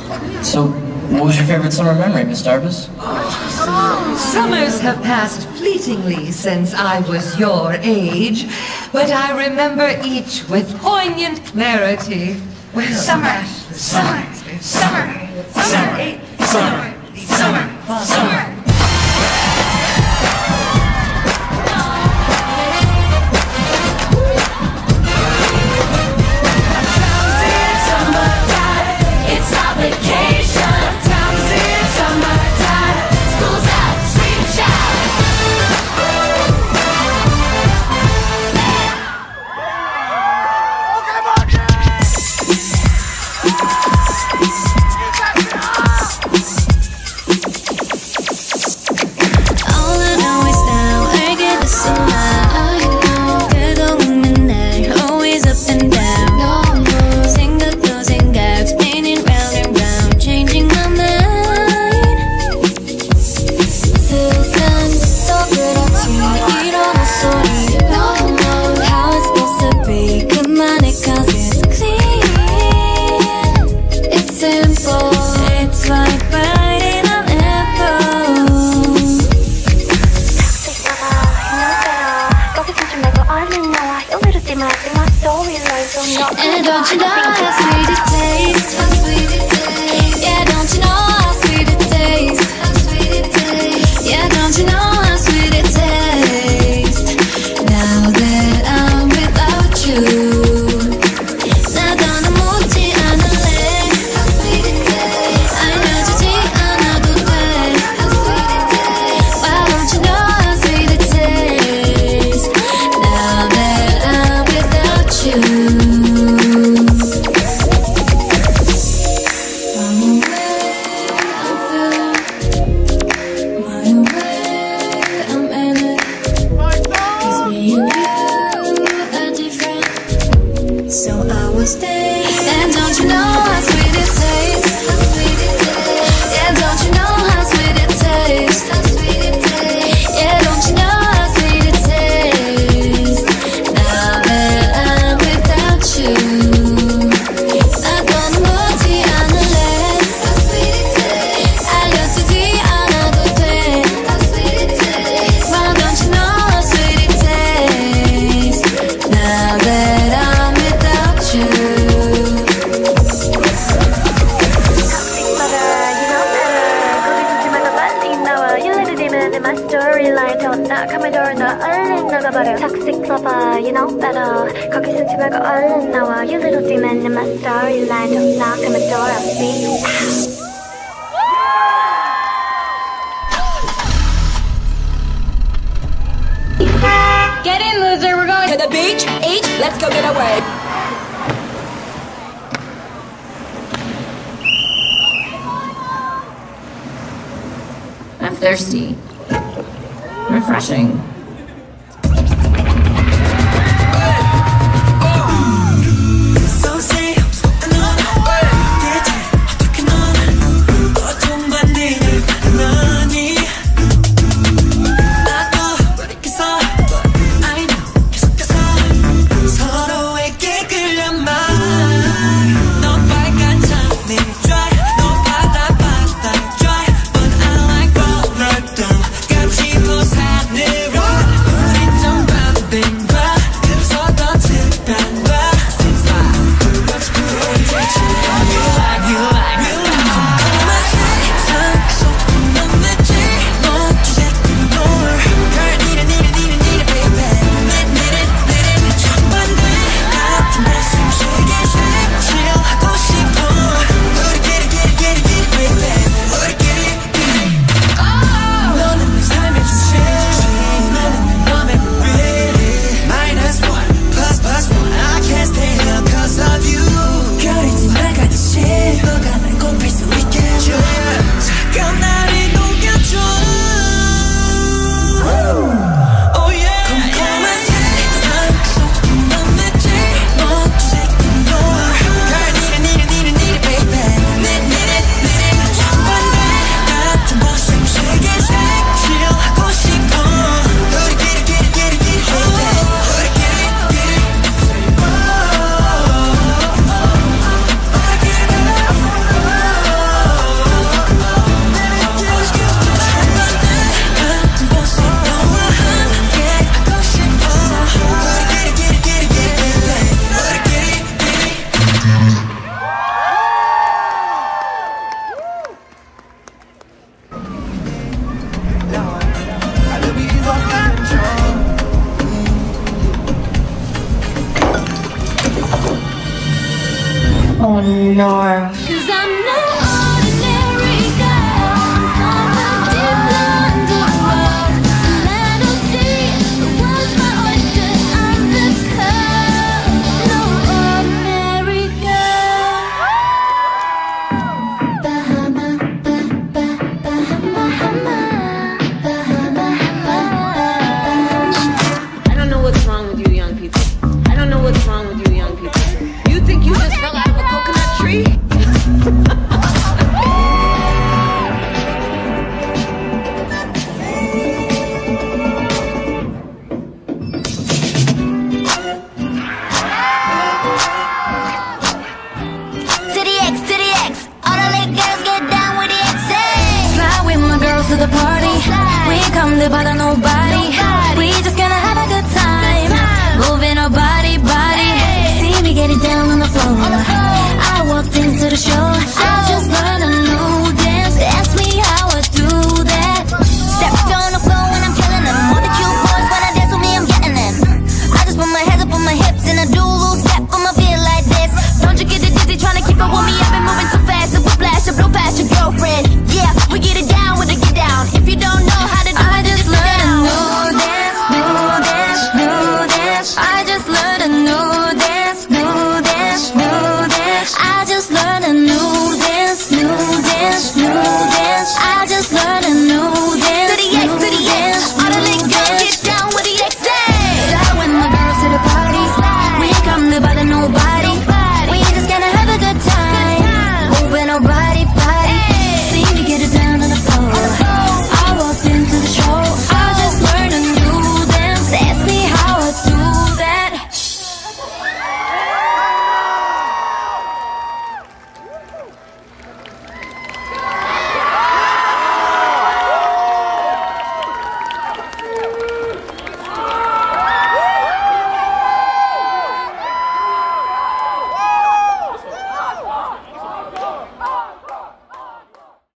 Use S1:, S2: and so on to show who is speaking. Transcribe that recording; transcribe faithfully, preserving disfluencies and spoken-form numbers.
S1: So, what was your favorite summer memory, Miss Darbus?
S2: Summers have passed fleetingly since I was your age, but I remember each with poignant clarity. Well,
S3: Summer, summer, summer, summer, summer, summer, summer, summer.
S4: And don't you know how sweet it tastes? How sweet it tastes. Yeah, don't you know how sweet it tastes? How sweet it tastes. Yeah, don't you know how sweet it tastes? Now that I'm without you, 나도 묻지 않을래. How sweet it tastes. 알려주지 않아도 돼. How sweet it tastes. Why don't you know how sweet it tastes? Now that I'm without you. And don't you know how sweet it tastes? How sweet it tastes. Yeah, don't you know how sweet it tastes? How sweet it tastes. Yeah, don't you know how sweet it tastes? Now that I'm without you, 나도 묻지 않을래. How sweet it tastes. 알려주지 않아도 돼. How sweet it tastes. Why don't you know how sweet it tastes? Now that I'm without you.
S5: My storyline 더 come door 너 얼른 나가버려 Toxic lover, you know better 거기 숨지 말고 얼른 나와 You little demon in my storyline 더 knock on my door I'll see you
S3: Get in, loser, we're going to the beach. Eat, let's go get away.
S6: I'm thirsty. Refreshing.
S4: Never
S7: north.